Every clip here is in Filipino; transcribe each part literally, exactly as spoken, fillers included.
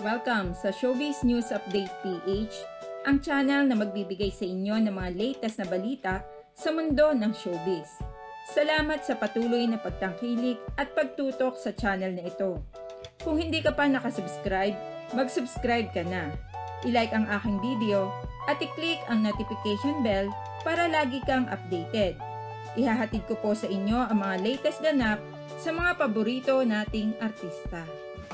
Welcome sa Showbiz News Update P H, ang channel na magbibigay sa inyo ng mga latest na balita sa mundo ng showbiz. Salamat sa patuloy na pagtangkilik at pagtutok sa channel na ito. Kung hindi ka pa nakasubscribe, mag-subscribe ka na. I-like ang aking video at i-click ang notification bell para lagi kang updated. Ihahatid ko po sa inyo ang mga latest ganap sa mga paborito nating artista.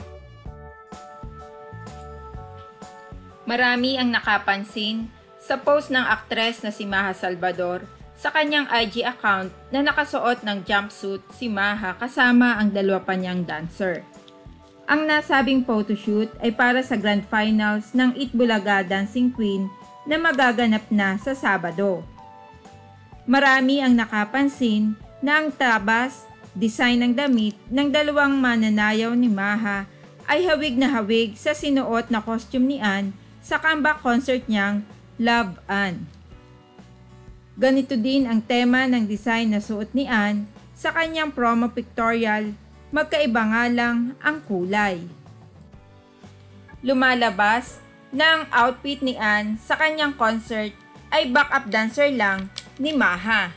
Marami ang nakapansin sa post ng aktres na si Maha Salvador sa kanyang I G account na nakasuot ng jumpsuit si Maha kasama ang dalawa pa niyang dancer. Ang nasabing photoshoot ay para sa grand finals ng Itbulaga Dancing Queen na magaganap na sa Sabado. Marami ang nakapansin na ang tabas, design ng damit ng dalawang mananayaw ni Maha ay hawig na hawig sa sinuot na costume ni Ann sa comeback concert niyang Love Ann. Ganito din ang tema ng design na suot ni Ann sa kanyang promo pictorial, magkaiba nga lang ang kulay. Lumalabas na ang outfit ni Ann sa kanyang concert ay backup dancer lang ni Maha.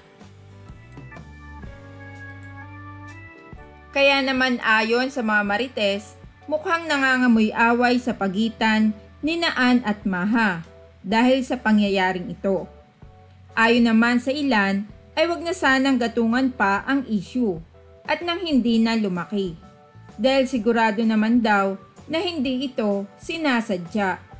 Kaya naman ayon sa mga marites, mukhang nangangamoy away sa pagitan ni Ann at Maha dahil sa pangyayaring ito. Ayon naman sa ilan ay wag na sanang gatungan pa ang issue at nang hindi na lumaki dahil sigurado naman daw na hindi ito sinasadya.